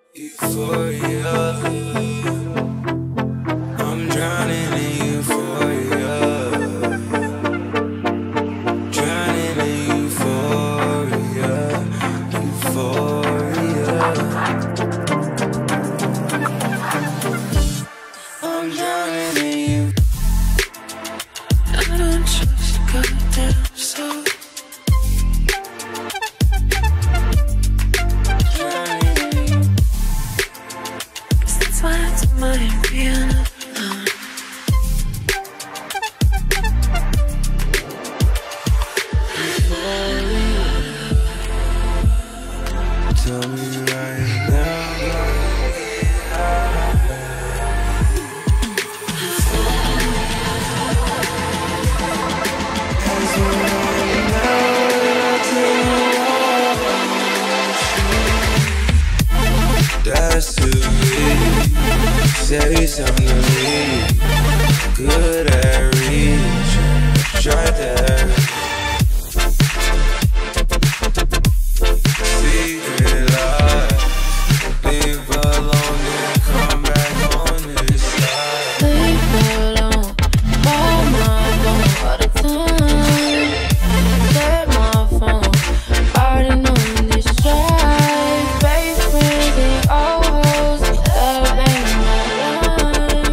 Euphoria, I'm drowning in euphoria, drowning in euphoria, euphoria. I'm drowning in you. I don't trust your goddamn soul. Tell me right now, that's too easy. Say something to me. Good at reach, try that. Secret life, leave alone and come back on this side. Leave alone, call my phone all the time. Set my phone, already knowing this drive. Fake friends and old hoes, love ain't my line.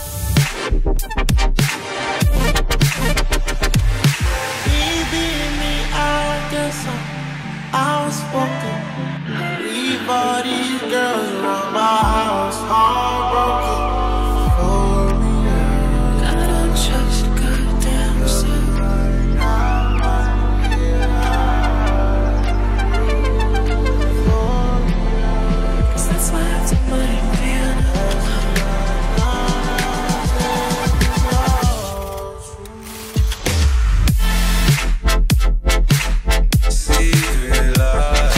Baby, me, I guess I was spoken. Leave all these girls around my house, heartbroken. I don't trust your goddamn self. 'Cause that's why I have to money being Secret life,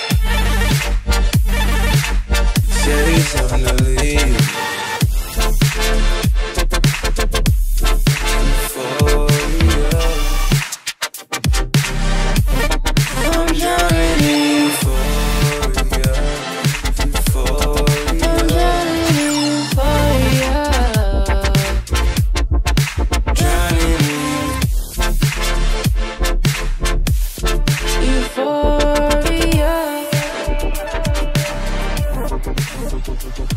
say something to leave. Euphoria, I'm drowning in euphoria, euphoria. I'm drowning in euphoria. Drowning in Euphoria.